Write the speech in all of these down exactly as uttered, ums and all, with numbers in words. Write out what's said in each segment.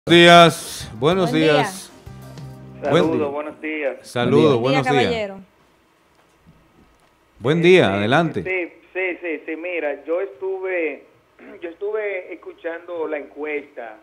Días, buenos Buen días. día. Buen Saludos, día. buenos días. Saludos, Buen día, buenos días. caballero. Buen día, Sí, adelante. Sí, sí, sí, sí, mira, yo estuve, yo estuve escuchando la encuesta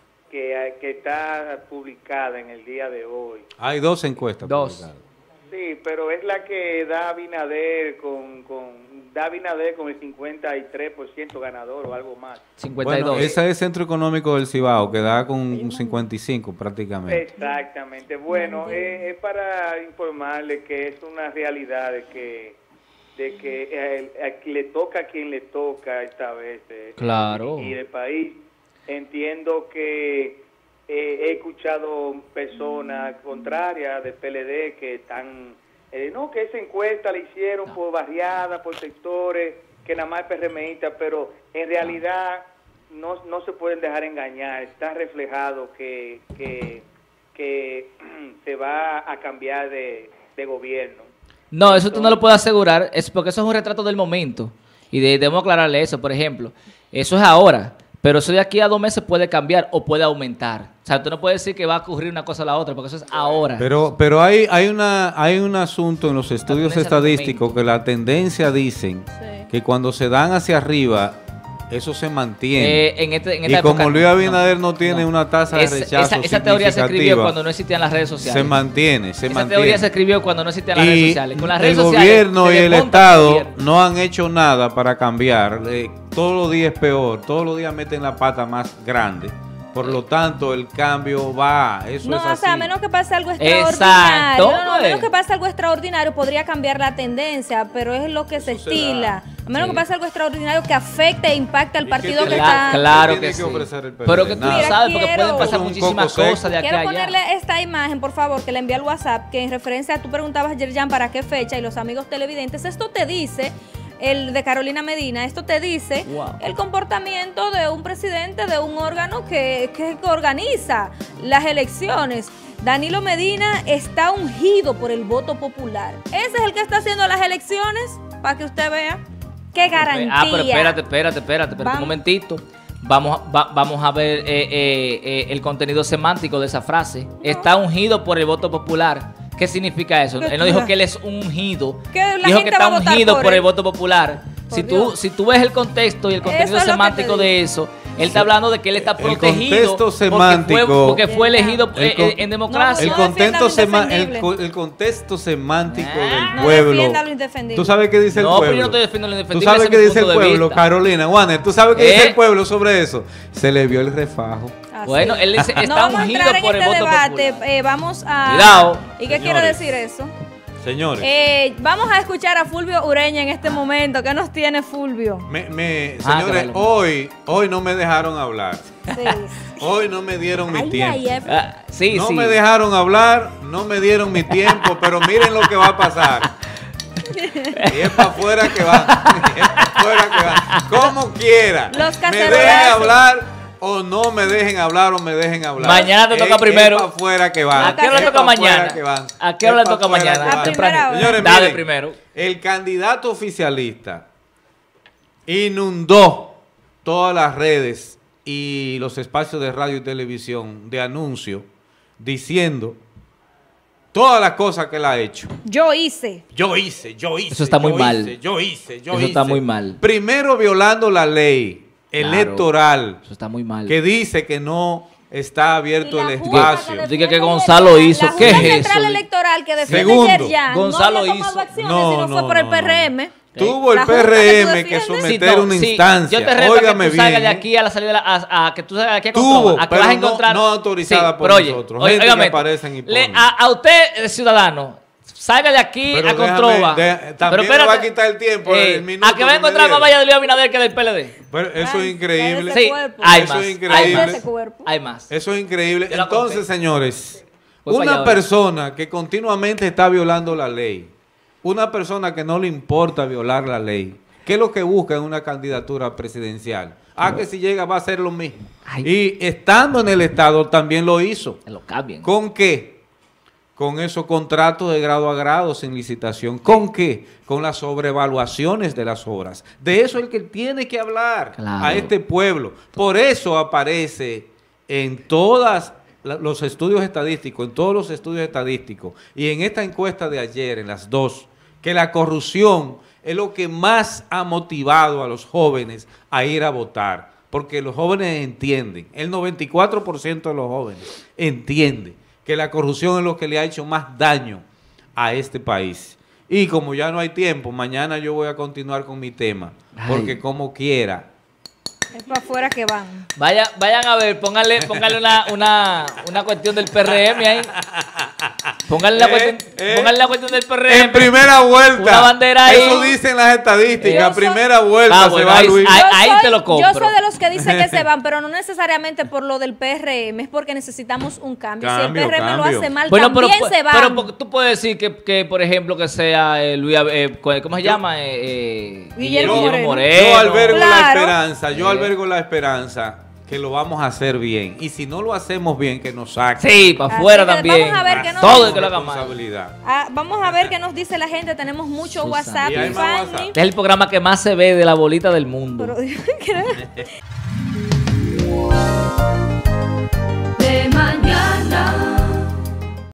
que, que está publicada en el día de hoy. Hay dos encuestas. Dos. publicadas. Sí, pero es la que da Abinader con, con, da Abinader con el cincuenta y tres por ciento ganador o algo más. cincuenta y dos. Bueno, ese es Centro Económico del Cibao, que da con un cincuenta y cinco prácticamente. Exactamente. Bueno, es, es para informarle que es una realidad de que de que eh, a quien le toca a quien le toca esta vez eh, Claro. y el país. Entiendo que eh, he escuchado personas contrarias del P L D que están, eh, no, que esa encuesta la hicieron por barriadas, por sectores, que nada más es PRMista, pero en realidad no, no se pueden dejar engañar. Está reflejado que, que, que se va a cambiar de, de gobierno. No, eso tú no lo puedes asegurar, es porque eso es un retrato del momento. Y de- debemos aclararle eso, por ejemplo. Eso es ahora, pero eso de aquí a dos meses puede cambiar o puede aumentar. O sea, tú no puedes decir que va a ocurrir una cosa a la otra, porque eso es ahora. Pero, pero hay, hay una, hay un asunto en los estudios tendencia del estadísticos que la tendencia dicen Sí. que cuando se dan hacia arriba, eso se mantiene. Eh, en este, en esta y como época, Luis Abinader no, tiene una tasa de Es- rechazo esa, esa teoría se escribió significativa, cuando no existían las redes sociales. se mantiene, se esa mantiene. teoría se escribió cuando no existían las redes Y sociales. Con las redes el sociales gobierno se y el desmonta Estado gobierno. no han hecho nada para cambiar. Eh, todos los días es peor, todos los días meten la pata más grande. Por lo tanto, el cambio va. Eso No, es o así. sea, a menos que pase algo Exacto, extraordinario. No, no, a pues. menos que pase algo extraordinario podría cambiar la tendencia, pero es lo que se Eso se estila. A menos Sí. que pase algo extraordinario que afecte e impacte al ¿Y qué partido que tiene- Cla- está. claro ¿Qué que tiene sí. que ofrecer el P L D? Pero que tú no Nada. sabes, porque Quiero- pueden pasar Eso es un muchísimas coco seco. cosas de aquí a Quiero allá. ponerle esta imagen, por favor, que le envíe al WhatsApp, que en referencia a tú preguntabas, Yerjan, para qué fecha, y los amigos televidentes, esto te dice, el de Carolina Medina, esto te dice Wow. el comportamiento de un presidente de un órgano que, que organiza las elecciones. Danilo Medina está ungido por el voto popular. Ese es el que está haciendo las elecciones, para que usted vea. ¡Qué garantía! Ah, pero espérate, espérate, espérate, espérate Vamos. un momentito. Vamos, a- va- vamos a ver eh, eh, eh, el contenido semántico de esa frase. Está ungido por el voto popular. ¿Qué significa eso? ¿Qué Él no dijo tú- que él es ungido. Que la Dijo gente que está va a votar ungido por por, él. el voto popular. Por Si tú, Dios. si tú ves el contexto y el contenido Eso es lo que semántico te de digo. eso, él está hablando de que él está El protegido contexto porque fue, semántico- porque fue elegido El eh, con- eh, en democracia. El No contexto, defienda lo sema- el, indefendible. co- el contexto semántico Ah. del No pueblo. defienda lo indefendible. ¿Tú sabes qué dice el No, pero pueblo? yo no estoy defendiendo lo ¿Tú indefendible, sabes ese qué es mi dice el punto de pueblo, vista. Carolina? Juanes, ¿tú sabes qué dice ¿Eh? el pueblo sobre eso? Se le vio el refajo. Así. Bueno, él dice, no está vamos a ungido entrar en por el este voto debate, popular. eh, vamos a... Cuidado. ¿Y qué quiere Señores. decir eso? Señores, Eh, vamos a escuchar a Fulvio Ureña en este momento. ¿Qué nos tiene Fulvio? me, me- Ah, señores, que vale. hoy, hoy no me dejaron hablar. Sí. Hoy no me dieron mi Ay, tiempo. ay, ay. Ah, sí, no sí. me dejaron hablar, no me dieron mi tiempo, pero miren lo que va a pasar. Y es para afuera que van. Y es para afuera que van. Como quiera. Los me cacerolazos. dejen hablar o no me dejen hablar o me dejen hablar. Mañana te toca Es- primero. Es para afuera que van. ¿A qué hora Es le toca pa' afuera mañana? que van. ¿A qué Es hora le pa' toca afuera mañana? que van. A primera hora. Señores, Dale miren, primero. el candidato oficialista inundó todas las redes y los espacios de radio y televisión de anuncio diciendo todas las cosas que él ha hecho. Yo hice. Yo hice, yo hice. Eso está muy yo mal. hice, yo hice, yo Eso hice. está muy mal. Primero violando la ley Claro. electoral Eso está muy mal. que dice que no está abierto Y la el Junta espacio. que Diga que defiende Gonzalo Yerjan, hizo. la ¿Qué Junta es Central eso? Electoral que defiende Segundo, Yerjan Gonzalo no había tomado hizo. acciones, No, sino no, fue por no, el no. P R M. Tuvo el La Junta que tú P R M que defiendes. someter no, una sí, instancia. Yo te reto Óigame a que tú salgas bien. de aquí a la salida de la, a, a que tú salgas de aquí a Tuvo, Controva, a que pero vas a no- encontrar no autorizada por pero oye, nosotros. oye, Gente que óigame esto. aparecen y Le- ponen. a, a usted, eh, ciudadano, salga de aquí Pero a déjame- Controva. de- también me va a quitar el tiempo, el minuto a que va a que me encontrar más dieron. Valladolid Abinader que del P L D. Pero eso Ay, es increíble. ese Sí, cuerpo. hay Eso más. es Hay increíble. más. Ese cuerpo. Hay más. Eso es increíble. Yo la Entonces, conté. señores, Voy para una allá ahora. persona que continuamente está violando la ley, una persona que no le importa violar la ley, ¿qué es lo que busca en una candidatura presidencial? Ah, que si llega va a ser lo mismo. Ay. Y estando en el Estado también lo hizo. Que lo cambien. ¿Con qué? Con esos contratos de grado a grado sin licitación. ¿Con qué? Con las sobrevaluaciones de las obras. De eso es el que tiene que hablar Claro. a este pueblo. Por eso aparece en todos los estudios estadísticos, en todos los estudios estadísticos, y en esta encuesta de ayer, en las dos, que la corrupción es lo que más ha motivado a los jóvenes a ir a votar, porque los jóvenes entienden, el noventa y cuatro por ciento de los jóvenes entiende que la corrupción es lo que le ha hecho más daño a este país. Y como ya no hay tiempo, mañana yo voy a continuar con mi tema, porque Ay. como quiera. Es para afuera que van. Vaya, vayan a ver, pónganle, pónganle una, una, una cuestión del P R M ahí. Pónganle la, Eh, cuestión, eh. pónganle la cuestión del P R M. En primera vuelta. Una bandera ahí. Eso dicen las estadísticas. Yo soy- Primera vuelta Ah, se bueno, va ahí- Luis. ahí- Yo ahí soy- te lo compro. Yo soy de los que dicen que se van, pero no necesariamente por lo del P R M, es porque necesitamos un cambio. Cambio, si el P R M cambio. lo hace mal, Bueno, pero, también se van. pero po- tú puedes decir que, que, por ejemplo, que sea eh, Luis, eh, ¿cómo se llama? Eh, eh, Guillermo Moreno. Yo albergo la Claro. esperanza, yo Eh. albergo la esperanza que lo vamos a hacer bien. Y si no lo hacemos bien, que nos saquen. Sí, para Así afuera que también. vamos a ver qué nos Todo dice. el que lo haga mal. Responsabilidad. Ah, vamos a ver qué nos dice la gente. Tenemos mucho Susana. WhatsApp, Y hay más Fanny. WhatsApp. Este es el programa que más se ve de la bolita del mundo. Pero,